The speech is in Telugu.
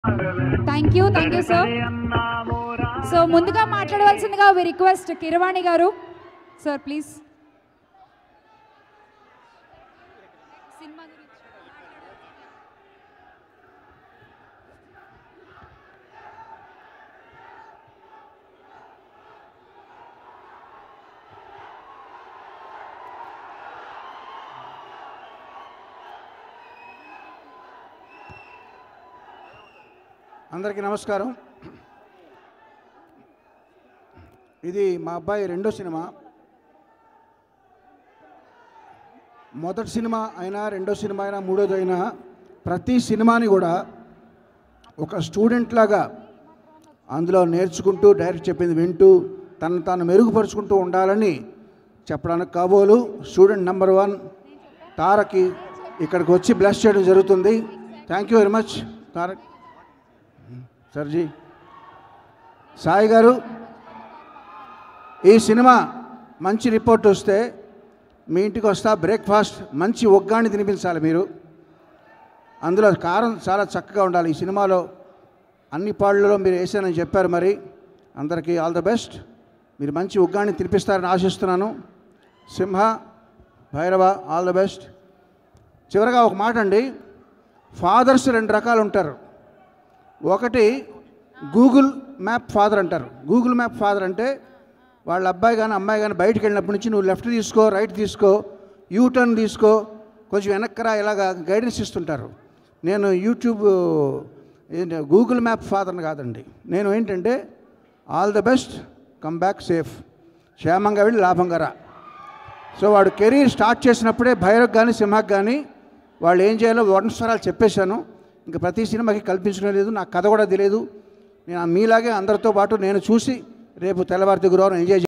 Thank you sir. సో ముందుగా మాట్లాడవలసిందిగా వి రిక్వెస్ట్ కిరవాణి గారు సార్ ప్లీజ్. అందరికీ నమస్కారం. ఇది మా అబ్బాయి రెండో సినిమా. మొదటి సినిమా అయినా రెండో సినిమా అయినా మూడోది అయినా ప్రతి సినిమాని కూడా ఒక స్టూడెంట్ లాగా అందులో నేర్చుకుంటూ డైరెక్ట్ చెప్పింది వింటూ తను తాను మెరుగుపరుచుకుంటూ ఉండాలని చెప్పడానికి కాబోలు స్టూడెంట్ నెంబర్ 1 తారక్కి ఇక్కడికి వచ్చి బ్లెస్ చేయడం జరుగుతుంది. Thank you very much Tarak sir ji. Sai గారు, ఈ సినిమా మంచి రిపోర్ట్ వస్తే మీ ఇంటికి వస్తా బ్రేక్ఫాస్ట్ మంచి ఒగ్గాన్ని తినిపించాలి మీరు. అందులో కారం చాలా చక్కగా ఉండాలి. ఈ సినిమాలో అన్ని పాళ్ళలో మీరు వేసానని చెప్పారు. మరి అందరికీ ఆల్ ద బెస్ట్. మీరు మంచి ఒగ్గాన్ని తినిపిస్తారని ఆశిస్తున్నాను. Simha, Bhairava, all the best. చివరగా ఒక మాట అండి, ఫాదర్స్ 2 రకాలు ఉంటారు. ఒకటి గూగుల్ మ్యాప్ ఫాదర్ అంటారు. గూగుల్ మ్యాప్ ఫాదర్ అంటే వాళ్ళ అబ్బాయి కానీ అమ్మాయి కానీ బయటికి వెళ్ళినప్పటి నుంచి నువ్వు లెఫ్ట్ తీసుకో, రైట్ తీసుకో, యూటర్న్ తీసుకో, కొంచెం వెనక్కరా ఇలాగా గైడెన్స్ ఇస్తుంటారు. నేను గూగుల్ మ్యాప్ ఫాదర్ని కాదండి. నేను ఏంటంటే all the best, come back safe, క్షేమంగా వెళ్ళి లాభంగా రా. సో వాడు కెరీర్ స్టార్ట్ చేసినప్పుడే భైరవ్ కానీ సింహకు కానీ వాళ్ళు ఏం చేయాలో వర్ణస్వరాలు చెప్పేశాను. ఇంకా ప్రతి సినిమాకి కల్పించడం లేదు, నాకు కథ కూడా తెలియదు. నేను మీలాగే అందరితో పాటు నేను చూసి రేపు తెల్లవారితే గురువారం ఎంజాయ్